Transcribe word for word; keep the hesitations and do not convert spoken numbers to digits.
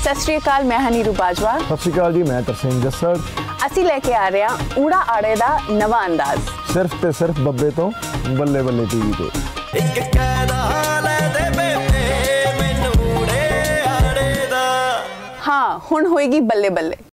सत श्री अकाल, मैं हाँ नीरू बाजवा। सत श्री अकाल जी, मैं तरसेम जस्सर। ਅਸੀਂ ਲੈ ਕੇ ਆ ਰਹੇ ਹਾਂ ਊੜਾ ਆੜੇ ਦਾ ਨਵਾਂ ਅੰਦਾਜ਼, ਸਿਰਫ ਤੇ ਸਿਰਫ ਬੱਬੇ ਤੋਂ ਬੱਲੇ ਬੱਲੇ ਟੀਵੀ ਤੇ। ਇੱਕ ਕਹਿਦਾ ਲੈ ਦੇ ਬੇਟੇ ਮੈਨੂੰ ਊੜੇ ਆੜੇ ਦਾ। ਹਾਂ ਹੁਣ ਹੋਏਗੀ ਬੱਲੇ ਬੱਲੇ।